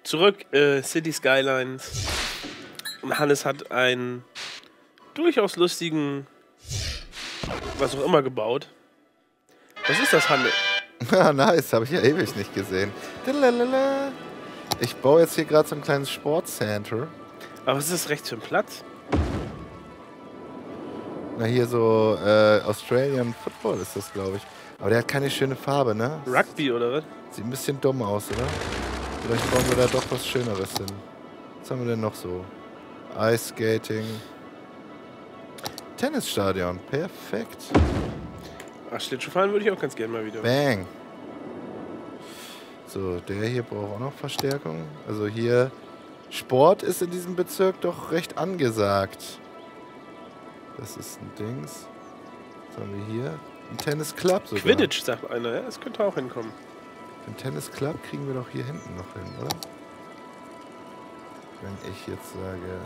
Zurück, City Skylines. Und Hannes hat einen durchaus lustigen, was auch immer, gebaut. Was ist das, Hannes? Ah, nice, habe ich ja ewig nicht gesehen. Ich baue jetzt hier gerade so ein kleines Sportcenter. Aber was ist das rechts für ein Platz? Na, hier so Australian Football ist das, glaube ich. Aber der hat keine schöne Farbe, ne? Rugby oder was? Sieht ein bisschen dumm aus, oder? Vielleicht bauen wir da doch was Schöneres hin. Was haben wir denn noch so? Ice Skating. Tennisstadion, perfekt. Ach, Schlittschuhfahren würde ich auch ganz gerne mal wieder. Bang. So, der hier braucht auch noch Verstärkung. Also hier, Sport ist in diesem Bezirk doch recht angesagt. Das ist ein Dings. Was haben wir hier? Ein Tennisclub sogar. Quidditch, sagt einer, ja, das könnte auch hinkommen. Den Tennisclub kriegen wir doch hier hinten noch hin, oder? Wenn ich jetzt sage...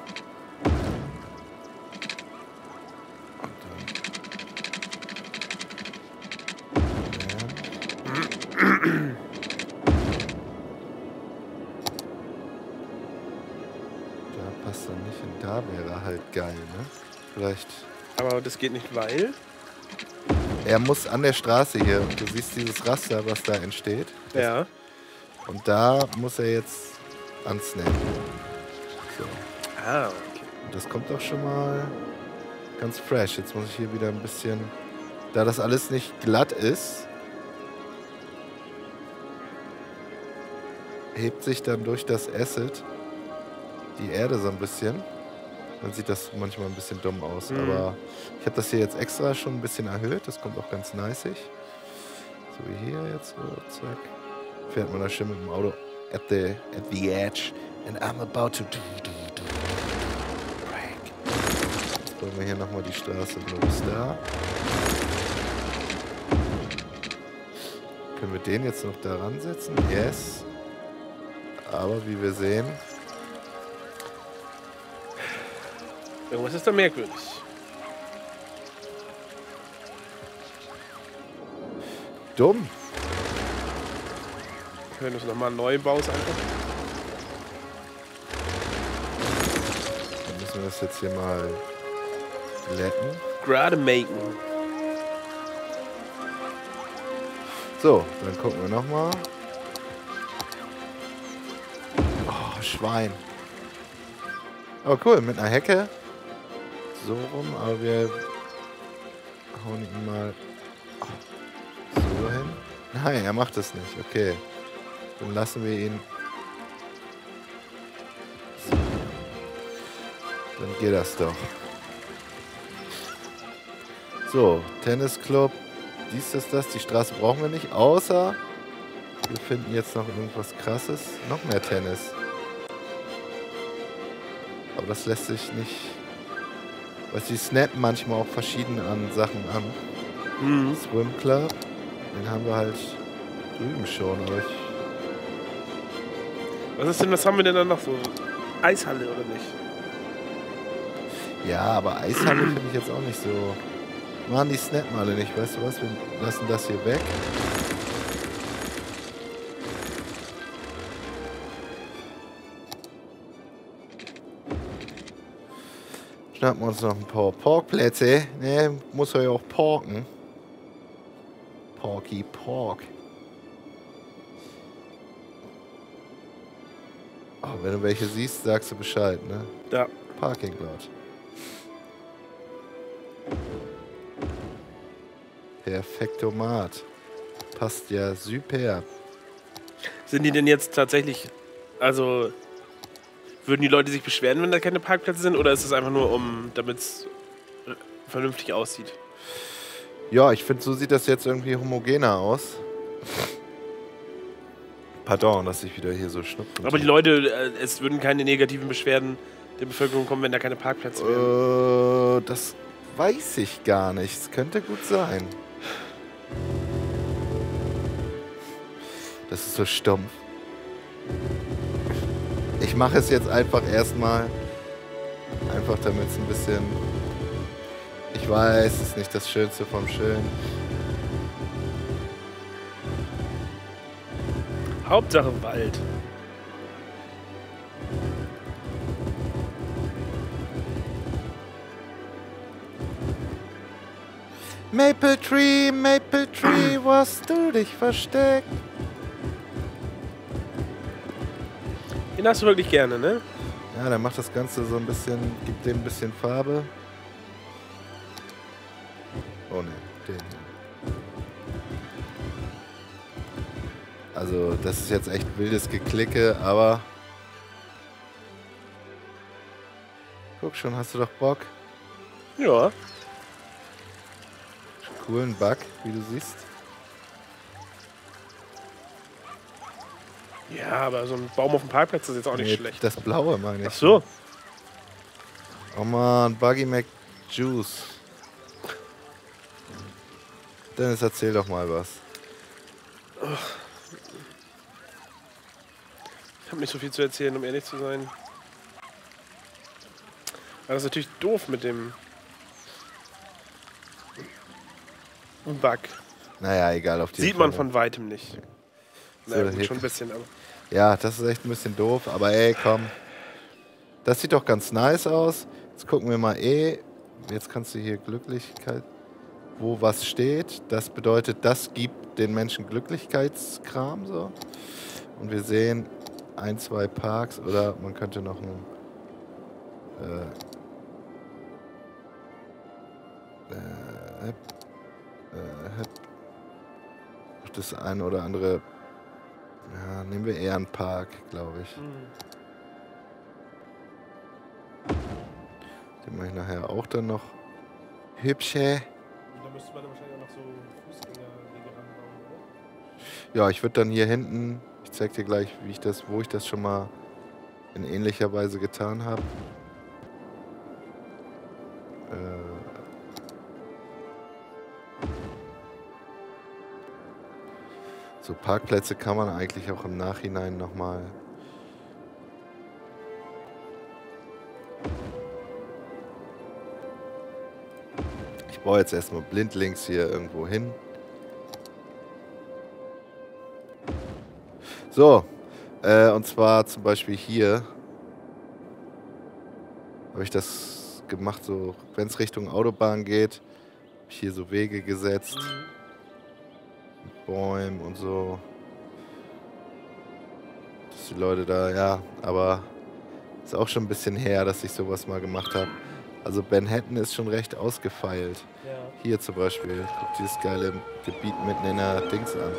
Da passt er nicht hin. Da wäre halt geil, ne? Vielleicht... Aber das geht nicht, weil... Er muss an der Straße hier, und du siehst dieses Raster, was da entsteht. Ja. Und da muss er jetzt ansnappen. So. Ah, okay. Und das kommt doch schon mal ganz fresh. Jetzt muss ich hier wieder ein bisschen... Da das alles nicht glatt ist, hebt sich dann durch das Acid die Erde so ein bisschen. Dann sieht das manchmal ein bisschen dumm aus. Mhm. Aber ich habe das hier jetzt extra schon ein bisschen erhöht. Das kommt auch ganz niceig. So wie hier jetzt. So, zack. Fährt man da schön mit dem Auto at the edge. And I'm about to break. Jetzt bauen wir hier nochmal die Straße los da. Können wir den jetzt noch da ransetzen? Yes. Aber wie wir sehen... Irgendwas ist da merkwürdig. Dumm. Wenn du es nochmal neu baust einfach. Dann müssen wir das jetzt hier mal glätten. Gerade machen. So, dann gucken wir nochmal. Oh, Schwein. Aber cool, mit einer Hecke. So rum, aber wir hauen ihn mal so hin. Nein, er macht das nicht. Okay. Dann lassen wir ihn. So. Dann geht das doch. So, Tennisclub. Dies, das. Die Straße brauchen wir nicht, außer wir finden jetzt noch irgendwas Krasses. Noch mehr Tennis. Aber das lässt sich nicht... Weißt du, die snappen manchmal auch verschieden an Sachen an. Mhm. Swim Club, den haben wir halt drüben schon, aber Was haben wir denn dann noch so? Eishalle oder nicht? ja, aber Eishalle finde ich jetzt auch nicht so... Mann, die snappen alle nicht, weißt du was? Wir lassen das hier weg. Schnappen wir uns noch ein paar Parkplätze. Ne, muss er ja auch parken. Parky Park. Oh, wenn du welche siehst, sagst du Bescheid, ne? Ja. Parking Lot. Perfektomat. Passt ja super. Sind die denn jetzt tatsächlich, also würden die Leute sich beschweren, wenn da keine Parkplätze sind, oder ist es einfach nur, damit es vernünftig aussieht? Ja, ich finde, so sieht das jetzt irgendwie homogener aus. Pardon, dass ich wieder hier so schnupfen. Aber die Leute, es würden keine negativen Beschwerden der Bevölkerung kommen, wenn da keine Parkplätze wären. Das weiß ich gar nicht. Es könnte gut sein. Das ist so stumpf. Ich mache es jetzt einfach erstmal. Einfach damit es ein bisschen... Ich weiß, es ist nicht das Schönste vom Schönen. Hauptsache Wald. Maple Tree, wo hast du dich versteckt? Den hast du wirklich gerne, ne? Ja, der macht das Ganze so ein bisschen, gibt dem ein bisschen Farbe. Oh ne, den hier. Also, das ist jetzt echt wildes Geklicke, aber... Guck schon, hast du doch Bock? Ja. Coolen Bug, wie du siehst. Ja, aber so ein Baum auf dem Parkplatz ist jetzt auch nicht schlecht. Das Blaue meine ich. Ach so. Oh man, Buggy McJuice. Dennis, erzähl doch mal was. Ich habe nicht so viel zu erzählen, um ehrlich zu sein. Aber das ist natürlich doof mit dem Bug. Naja, egal, auf die Sieht man von weitem nicht. Naja, So, gut, schon ein bisschen, aber... Ja, das ist echt ein bisschen doof, aber ey, komm. Das sieht doch ganz nice aus. Jetzt gucken wir mal Jetzt kannst du hier Glücklichkeit, wo was steht. Das bedeutet, das gibt den Menschen Glücklichkeitskram so. Und wir sehen 1, 2 Parks oder man könnte noch ein das eine oder andere. Ja, nehmen wir eher einen Park, glaube ich. Den mache ich nachher auch dann noch hübsche. Da müsste man wahrscheinlich auch noch so Fußgängerwege ranbauen, oder? Ja, ich würde dann hier hinten, ich zeig dir gleich, wo ich das schon mal in ähnlicher Weise getan habe. So Parkplätze kann man eigentlich auch im Nachhinein nochmal. Ich baue jetzt erstmal blindlings hier irgendwo hin. So, und zwar zum Beispiel hier habe ich das gemacht, so wenn es Richtung Autobahn geht, habe ich hier so Wege gesetzt. Mit Bäumen und so. Dass die Leute da, ja, aber ist auch schon ein bisschen her, dass ich sowas mal gemacht habe. Also Manhattan ist schon recht ausgefeilt. Ja. Hier zum Beispiel, guck dieses geile Gebiet mitten in der Dings an.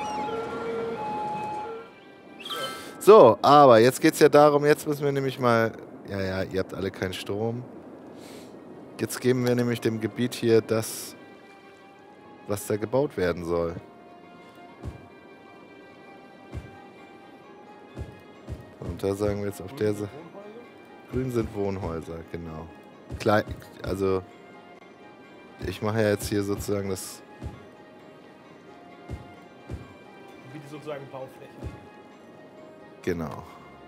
So, aber jetzt geht's ja darum, jetzt müssen wir nämlich mal, ja, ihr habt alle keinen Strom. Jetzt geben wir nämlich dem Gebiet hier das, was da gebaut werden soll. Und da sagen wir jetzt auf der Seite, grün sind Wohnhäuser, genau. Klein, also ich mache ja jetzt hier sozusagen das... Wie die sozusagen Baufläche. Genau.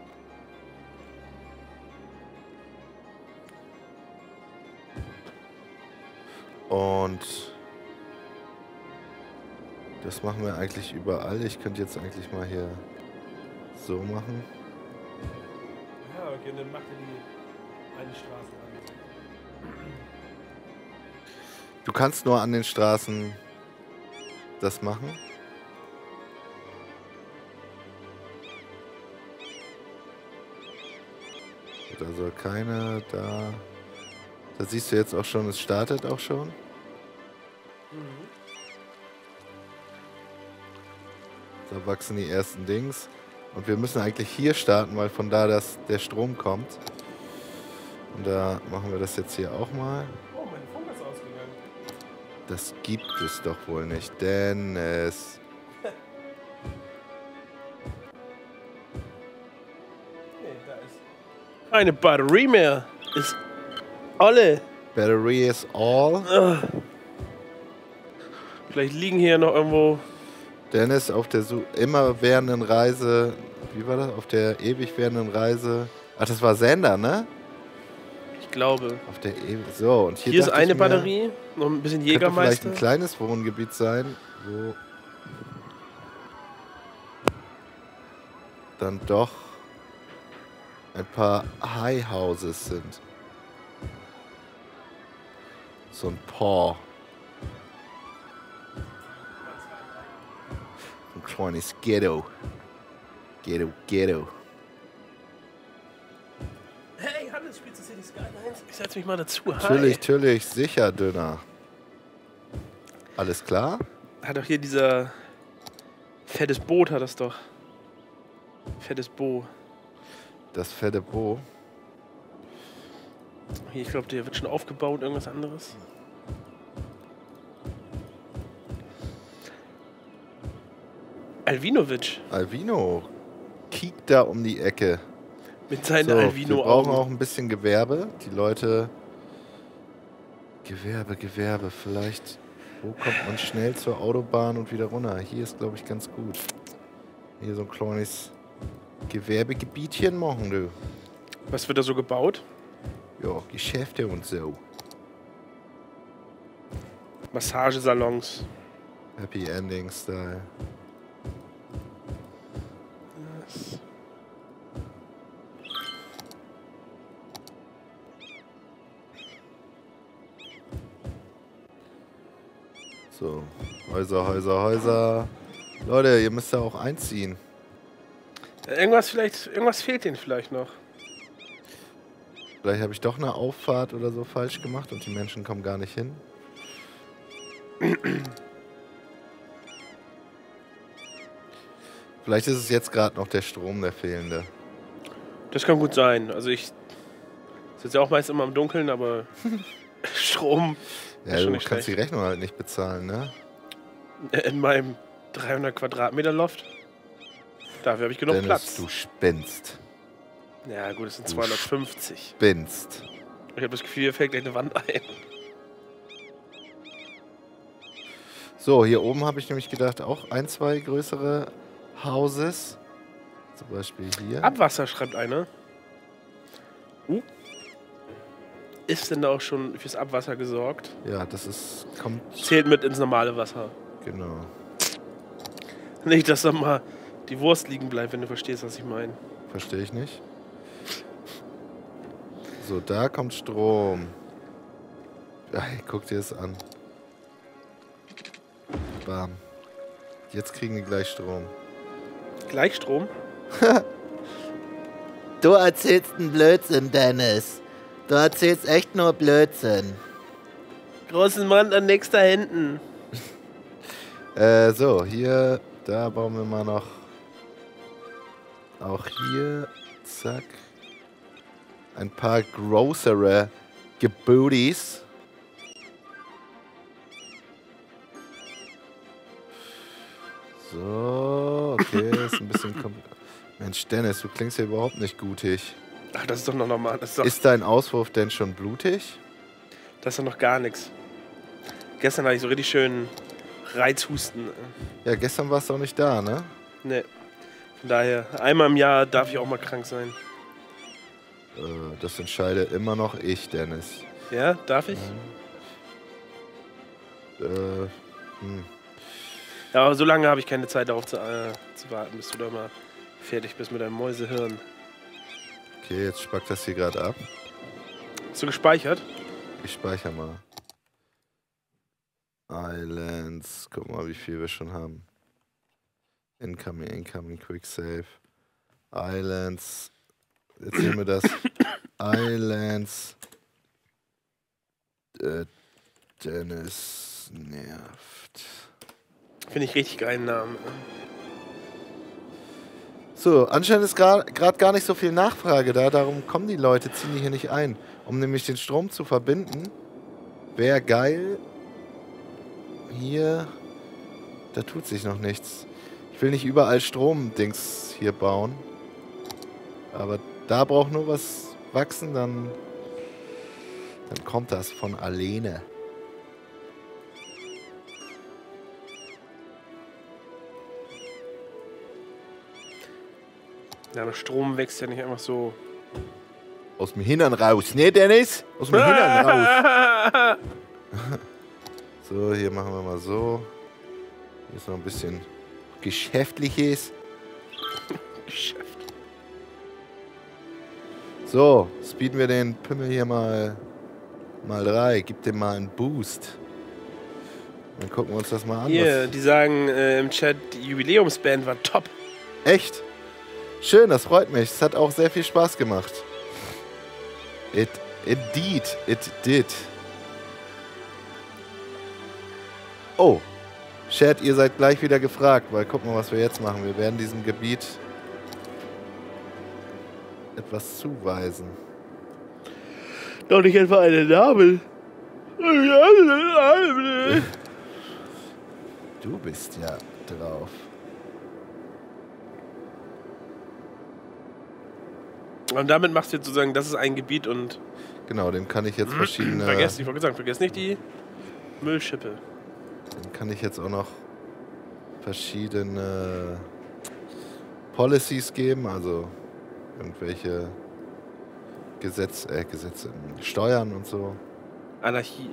Und das machen wir eigentlich überall. Ich könnte jetzt eigentlich mal hier so machen. Ja, okay, dann macht ihr die eine Straße an. Du kannst nur an den Straßen das machen. Da soll keiner da. Da siehst du jetzt auch schon, es startet auch schon. Da wachsen die ersten Dings. Und wir müssen eigentlich hier starten, weil von da der Strom kommt. Und da machen wir das jetzt hier auch mal. Oh, mein Funk ist ausgegangen. Das gibt es doch wohl nicht, Dennis. Nee, da ist keine Batterie mehr. Ist alle. Battery is all. Vielleicht liegen hier noch irgendwo. Dennis auf der immerwährenden Reise. Wie war das? Auf der ewig währenden Reise. Ach, das war Sender, ne? Ich glaube. Auf der so, und Hier ist eine Batterie. Noch ein bisschen Könnte vielleicht Jägermeister. ein kleines Wohngebiet sein, wo dann doch ein paar High Houses sind. So ein Paw. Ein kleines Ghetto. Ghetto. Hey, Hannes, spielst du City Skylines? Ich setz mich mal dazu. Natürlich, sicher, Döner. Alles klar? Hat doch hier dieser... Fettes Boot hat das doch. Fettes Bo. Das fette Bo. Hier, ich glaube, der wird schon aufgebaut, irgendwas anderes. Alvinovic. Alvino kiekt da um die Ecke. Mit seinen So, wir Alvino-Augen. brauchen auch ein bisschen Gewerbe. Die Leute... Gewerbe. Vielleicht... Wo kommt man schnell zur Autobahn und wieder runter? Hier ist, glaube ich, ganz gut. Hier so ein kleines Gewerbegebietchen machen, du. Was wird da so gebaut? Ja, Geschäfte und so. Massagesalons. Happy Ending Style. Yes. So, Häuser. Leute, ihr müsst da auch einziehen. Irgendwas fehlt denen vielleicht noch. Vielleicht habe ich doch eine Auffahrt oder so falsch gemacht und die Menschen kommen gar nicht hin. Vielleicht ist es jetzt gerade noch der Strom, der fehlende. Das kann gut sein. Also ich sitze ja auch meist immer im Dunkeln, aber Strom Ja, ist schon du nicht kannst die schlecht. Rechnung halt nicht bezahlen, ne? In meinem 300 Quadratmeter Loft. Dafür habe ich genug Dennis, Platz. du spinnst. Ja gut, es sind Du 250. Spinnst. Ich habe das Gefühl, hier fällt gleich eine Wand ein. So, hier oben habe ich nämlich gedacht, auch ein, zwei größere Houses. Zum Beispiel hier. Abwasser, schreibt einer. Ist denn da auch schon fürs Abwasser gesorgt? Ja, das ist... kommt... Zählt mit ins normale Wasser. Genau. Nicht, dass da mal die Wurst liegen bleibt, wenn du verstehst, was ich meine. Verstehe ich nicht. So, da kommt Strom. Ey, guck dir das an. Bam. Jetzt kriegen die gleich Strom. Gleichstrom? Du erzählst einen Blödsinn, Dennis. Du erzählst echt nur Blödsinn. Großen Mann an nix da hinten. So, hier, da bauen wir mal noch. Auch hier, zack. Ein paar größere Gebooties. So, okay, ist ein bisschen kompliziert. Mensch, Dennis, du klingst ja überhaupt nicht gutig. Ach, das ist doch noch normal. Das ist, doch, Ist dein Auswurf denn schon blutig? das ist doch noch gar nichts. Gestern hatte ich so richtig schön Reizhusten. Ja, gestern warst du auch nicht da, ne? Ne. Von daher, einmal im Jahr darf ich auch mal krank sein. Das entscheide immer noch ich, Dennis. Ja, darf ich? Ja, aber so lange habe ich keine Zeit darauf zu warten, bis du da mal fertig bist mit deinem Mäusehirn. Okay, jetzt spackt das hier gerade ab. Hast du gespeichert? Ich speichere mal. Islands. Guck mal, wie viel wir schon haben. Incoming, Quick Save. Islands. Jetzt nehmen wir das. Islands. Dennis nervt. Finde ich richtig geilen Namen. So, anscheinend ist gerade gar nicht so viel Nachfrage da, darum kommen die Leute, ziehen die hier nicht ein. Um nämlich den Strom zu verbinden, wäre geil. Hier, da tut sich noch nichts. Ich will nicht überall Stromdings hier bauen. Aber da braucht nur was wachsen, dann kommt das von alleine. Ja, aber Strom wächst ja nicht einfach so. Aus dem Hintern raus, ne Dennis? Aus dem Hintern raus. So, hier machen wir mal so. Hier ist noch ein bisschen Geschäftliches. Geschäft. So, speeden wir den Pimmel hier mal 3. Gib dem mal einen Boost. Dann gucken wir uns das mal an. Hier, die sagen im Chat, die Jubiläumsband war top. Echt? Schön, das freut mich. Es hat auch sehr viel Spaß gemacht. It did. Oh, Chat, ihr seid gleich wieder gefragt, weil guck mal, was wir jetzt machen. Wir werden diesem Gebiet etwas zuweisen. Doch nicht etwa einen Namen. Du bist ja drauf. Und damit machst du jetzt sozusagen, das ist ein Gebiet und Genau, dem kann ich jetzt verschiedene... vergiss nicht die Müllschippe. Dem kann ich jetzt auch noch verschiedene Policies geben, also irgendwelche Gesetze, Steuern und so. Anarchie.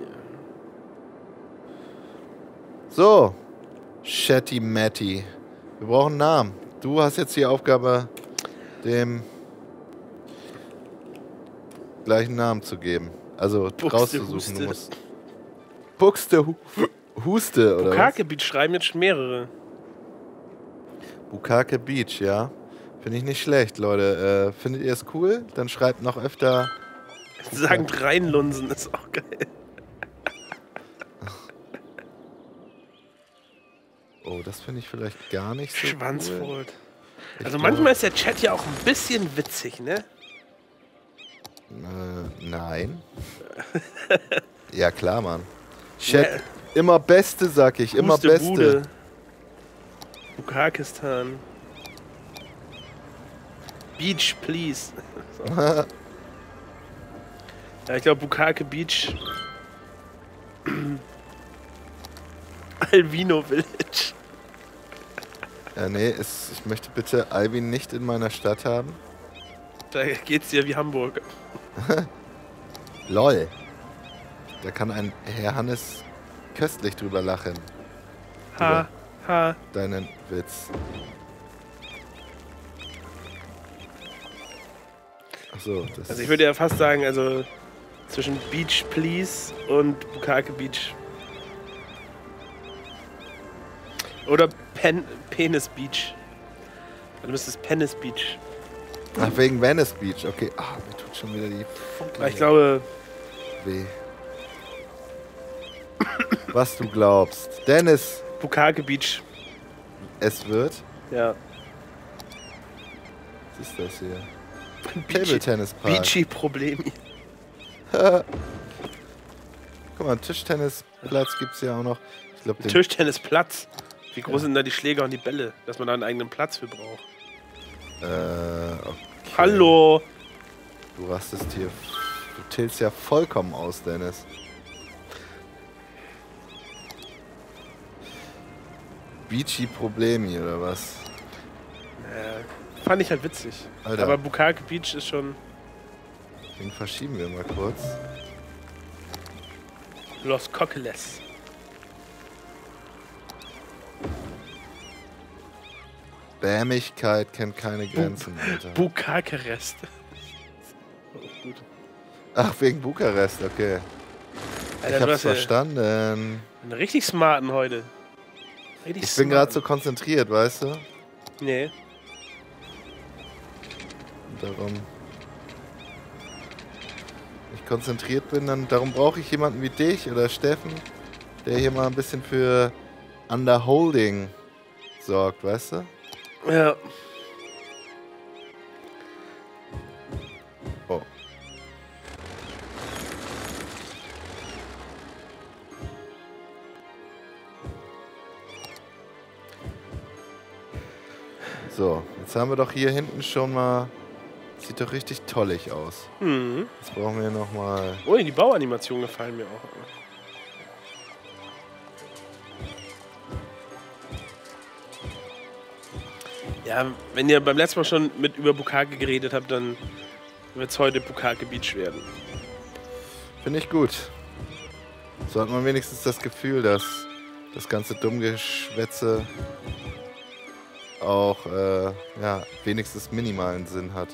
So, Shetty Matty. Wir brauchen einen Namen. Du hast jetzt die Aufgabe, dem gleichen Namen zu geben. Also rauszusuchen. Du musst Buxte Huste, oder Bukake Beach schreiben jetzt schon mehrere. Bukake Beach, ja. Finde ich nicht schlecht, Leute. Findet ihr es cool? Dann schreibt noch öfter... Sagen reinlunsen, ist auch geil. Oh, das finde ich vielleicht gar nicht so Schwanzfurt. cool. Also manchmal ist der Chat ja auch ein bisschen witzig, ne? Nein. Ja, klar, Mann. Chat, immer Beste, sag ich. Immer Huste Beste. Bude. Bukakistan. Beach, please. Ja, ich glaube Bukake Beach. Albino Village. Ja, nee, ich möchte bitte Albin nicht in meiner Stadt haben. Da geht's dir wie Hamburg. LOL. Da kann ein Herr Hannes köstlich drüber lachen. Ha, ha. Deinen Witz. Achso, das Also ich würde ja fast sagen, also zwischen Beach Please und Bukake Beach. Oder Penis Beach. Dann müsste es Penis Beach. Ach, wegen Venice Beach. Okay. Ah, mir tut schon wieder die Funken Aber ich glaube, weh. Was du glaubst. Dennis, Bukake Beach. es wird. Ja. Was ist das hier? Table Tennis Park. Beachy Problemi. Guck mal, einen Tischtennisplatz gibt's ja auch noch. Ich glaube, den Tischtennisplatz. Wie groß sind da die Schläger und die Bälle, dass man da einen eigenen Platz für braucht? okay. Hallo! Du rastest hier. Du tilst ja vollkommen aus, Dennis. Beachy Problemi, oder was? Fand ich halt witzig. Alter. Aber Bukake Beach ist schon Den verschieben wir mal kurz. Los Coqueles. Bämigkeit kennt keine Grenzen, Alter. Bukake-Rest. Oh, gut. Ach, wegen Bukarest, okay. Alter, Ich du hab's hast ja verstanden. einen richtig smarten heute. Richtig Ich bin gerade so konzentriert, weißt du? Nee. Und darum... ich konzentriert bin, dann darum brauche ich jemanden wie dich oder Steffen, der hier mal ein bisschen für Underholding sorgt, weißt du? Ja. Oh. So, jetzt haben wir doch hier hinten schon mal... sieht doch richtig tollig aus. Mhm. Jetzt brauchen wir nochmal... Oh, die Bauanimationen gefallen mir auch. Ja, wenn ihr beim letzten Mal schon über Bukake geredet habt, dann wird es heute Bukake Beach werden. Finde ich gut. So hat man wenigstens das Gefühl, dass das ganze Dummgeschwätze auch ja, wenigstens minimalen Sinn hat.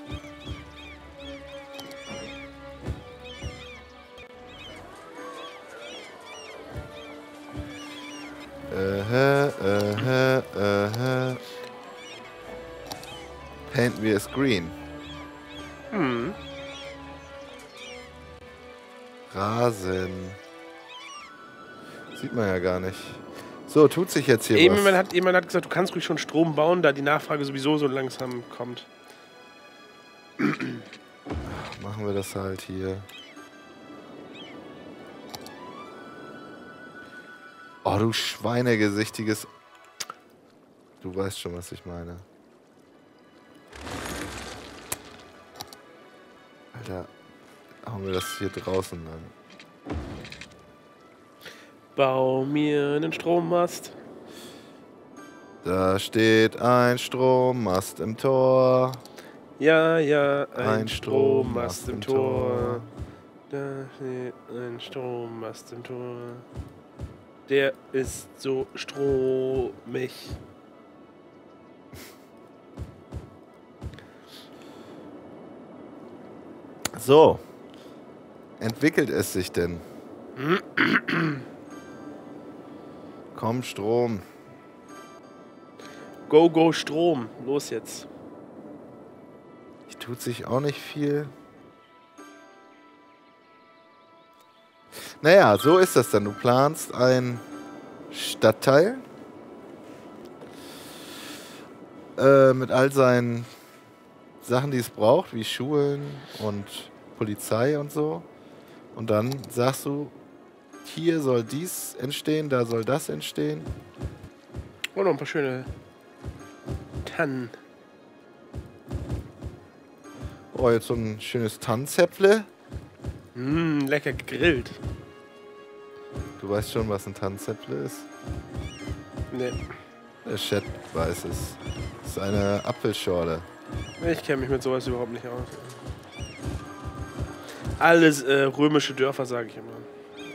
Painten wir es green. Hm. Rasen. Sieht man ja gar nicht. So, tut sich jetzt hier Jemand was. hat gesagt, du kannst ruhig schon Strom bauen, da die Nachfrage sowieso so langsam kommt. Machen wir das halt hier. Oh, du schweinegesichtiges... Du weißt schon, was ich meine. Alter, hauen wir das hier draußen an. Bau mir einen Strommast. Da steht ein Strommast im Tor. Ja, ja, Ein Strommast im Tor. Da steht ein Strommast im Tor. Der ist so stromig. So. Entwickelt es sich denn? Komm, Strom. Go, go, Strom. Los jetzt. Hier tut sich auch nicht viel. Naja, so ist das dann. Du planst ein Stadtteil mit all seinen Sachen, die es braucht, wie Schulen und Polizei und so. Und dann sagst du, hier soll dies entstehen, da soll das entstehen. Oh, noch ein paar schöne Tannen. Oh, jetzt so ein schönes Tannenzäpfle. Lecker gegrillt. Du weißt schon, was ein Tannenzäpfle ist? Nee, Der Chat weiß es. Das ist eine Apfelschorle. ich kenne mich mit sowas überhaupt nicht aus. Alles römische Dörfer, sage ich immer.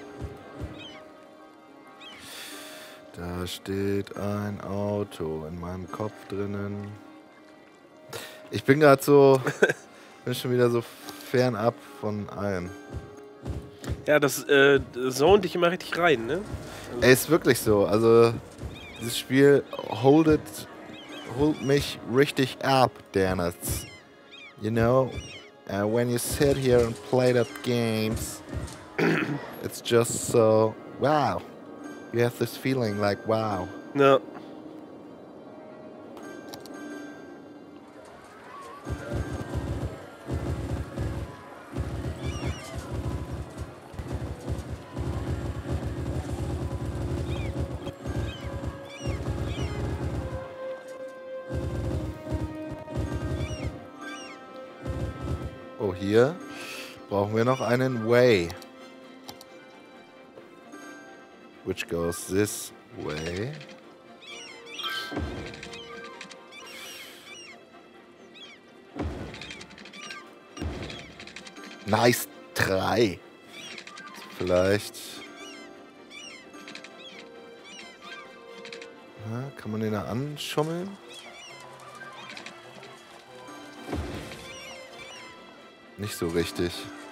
Da steht ein Auto in meinem Kopf drinnen. Ich bin gerade so, bin schon wieder so fernab von allem. Ja, das zont dich immer richtig rein, ne? Ey, ist wirklich so. Also, dieses Spiel holt mich richtig ab, Dennis. You know, when you sit here and play that games, it's just so, wow. You have this feeling like, wow. Ja. Oh, hier brauchen wir noch einen Way. Which goes this way. Nice try. Vielleicht. Kann man den da anschummeln? Nicht so richtig.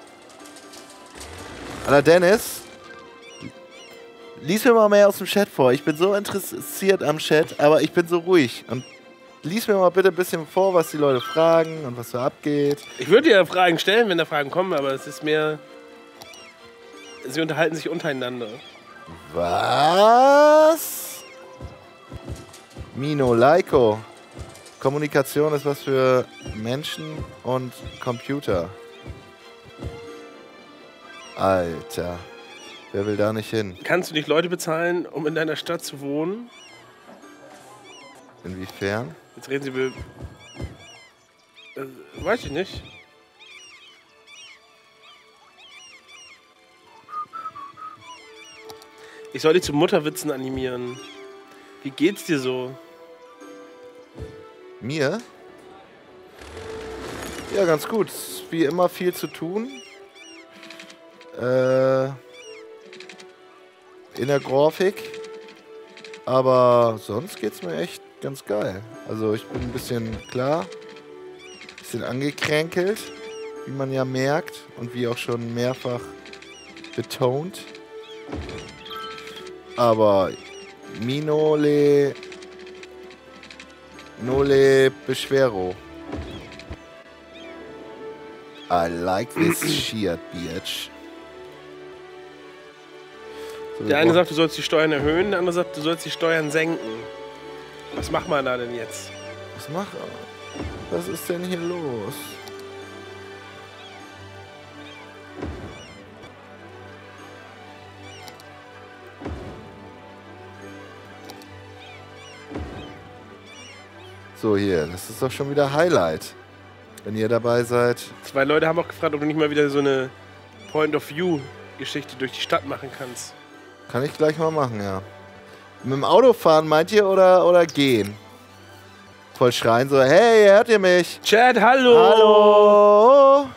Alter Dennis, lies mir mal mehr aus dem Chat vor. Ich bin so interessiert am Chat, aber ich bin so ruhig. Und lies mir mal bitte ein bisschen vor, was die Leute fragen und was da abgeht. Ich würde dir Fragen stellen, wenn da Fragen kommen, aber es ist mehr... Sie unterhalten sich untereinander. Was? Mino, Laiko. Kommunikation ist was für Menschen und Computer. Alter. Wer will da nicht hin? Kannst du nicht Leute bezahlen, um in deiner Stadt zu wohnen? Inwiefern? Jetzt reden sie über... weiß ich nicht. Ich soll dich zu Mutterwitzen animieren. Wie geht's dir so? Mir? Ja, ganz gut. Wie immer viel zu tun. In der Grafik. Aber sonst geht's mir echt ganz geil. Also ich bin ein bisschen klar, ein bisschen angekränkelt, wie man ja merkt und wie auch schon mehrfach betont. Aber Minole Nole Beschwero. I like this shit, bitch. So, Der eine sagt, du sollst die Steuern erhöhen, der andere sagt, du sollst die Steuern senken. Was macht man da denn jetzt? Was ist denn hier los? So, hier, das ist doch schon wieder Highlight. Wenn ihr dabei seid. 2 Leute haben auch gefragt, ob du nicht mal wieder so eine Point-of-View-Geschichte durch die Stadt machen kannst. Kann ich gleich mal machen, ja. Mit dem Auto fahren, meint ihr, oder gehen? Voll schreien so, hey, hört ihr mich? Chat, hallo! Hallo!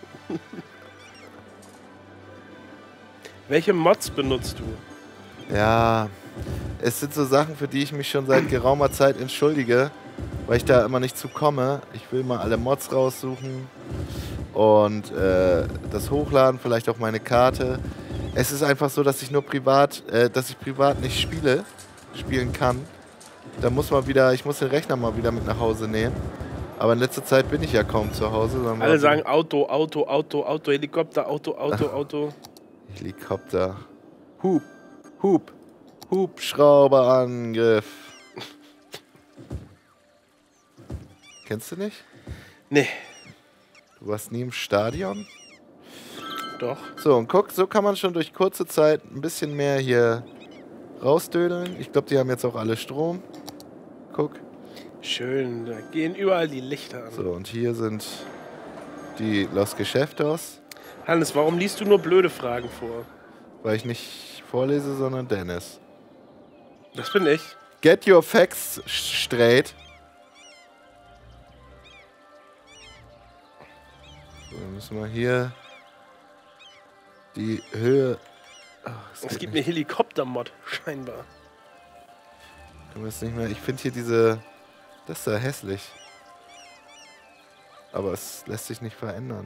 Welche Mods benutzt du? Ja, es sind so Sachen, für die ich mich schon seit geraumer Zeit entschuldige, weil ich da immer nicht zu komme. Ich will mal alle Mods raussuchen und das hochladen, vielleicht auch meine Karte. Es ist einfach so, dass ich nur privat nicht spielen kann. Da muss man wieder, ich muss den Rechner mal wieder mit nach Hause nehmen. Aber in letzter Zeit bin ich ja kaum zu Hause. Alle sagen Auto, Helikopter, Auto. Helikopter. Hubschrauberangriff. Kennst du nicht? Nee. Du warst nie im Stadion? Doch. So, und guck, so kann man schon durch kurze Zeit ein bisschen mehr hier rausdödeln. Ich glaube, die haben jetzt auch alle Strom. Guck. Schön, da gehen überall die Lichter an. So, und hier sind die Los Geschäftos. Hannes, warum liest du nur blöde Fragen vor? Weil ich nicht vorlese, sondern Dennis. Das bin ich. Get your facts straight. So, dann müssen wir hier die Höhe... Es gibt eine Helikopter-Mod, scheinbar. Können wir es nicht mehr... Ich finde hier diese... Das ist ja hässlich. Aber es lässt sich nicht verändern.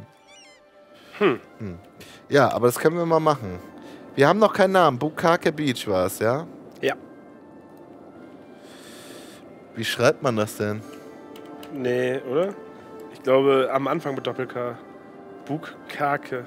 Ja, aber das können wir mal machen. Wir haben noch keinen Namen. Bukake Beach war es, ja? Ja. Wie schreibt man das denn? Nee, oder? Ich glaube, am Anfang mit Doppel-K. Bukake.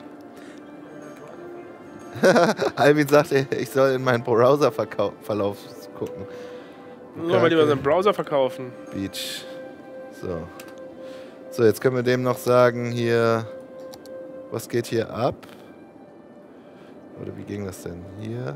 Alvin sagte, ich soll in meinen Browser-Verlauf gucken. Nur mal lieber seinen Browser verkaufen. Beach. So. So, jetzt können wir dem noch sagen, hier... Was geht hier ab? Oder wie ging das denn? Hier.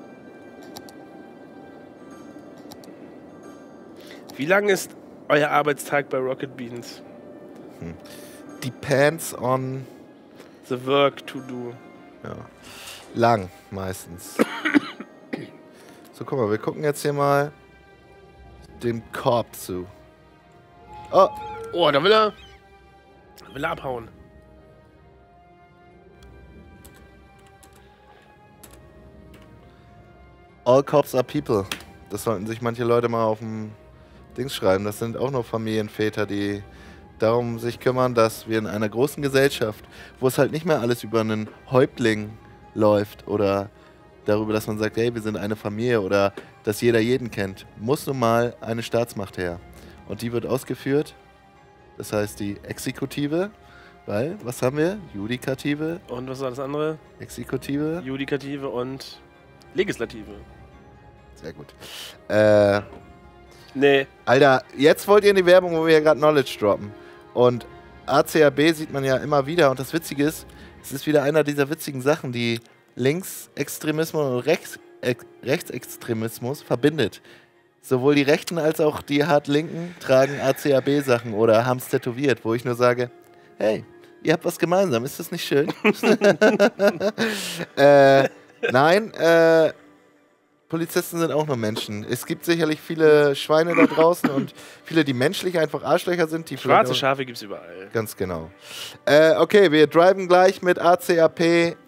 Wie lang ist euer Arbeitstag bei Rocket Beans? Depends on... The work to do. Ja. Lang, meistens. So, guck mal, wir gucken jetzt hier mal dem Korb zu. Oh! Oh, da will er abhauen. All cops are people. Das sollten sich manche Leute mal auf dem Dings schreiben. Das sind auch nur Familienväter, die darum sich kümmern, dass wir in einer großen Gesellschaft, wo es halt nicht mehr alles über einen Häuptling läuft oder darüber, dass man sagt, hey, wir sind eine Familie oder dass jeder jeden kennt, muss nun mal eine Staatsmacht her. Und die wird ausgeführt, das heißt die Exekutive, weil, was haben wir? Judikative. Und was war das andere? Exekutive. Judikative und Legislative. Sehr gut. Nee. Alter, jetzt wollt ihr in die Werbung, wo wir ja gerade Knowledge droppen. Und ACAB sieht man ja immer wieder. Und das Witzige ist, es ist wieder einer dieser witzigen Sachen, die Linksextremismus und Rechtsextremismus verbindet. Sowohl die Rechten als auch die Hart-Linken tragen ACAB-Sachen oder haben es tätowiert, wo ich nur sage, hey, ihr habt was gemeinsam, ist das nicht schön? Nein, Polizisten sind auch nur Menschen. Es gibt sicherlich viele Schweine da draußen und viele, die menschlich einfach Arschlöcher sind. Die Schwarze Schafe gibt's überall. Ganz genau. Okay, wir driven gleich mit ACAP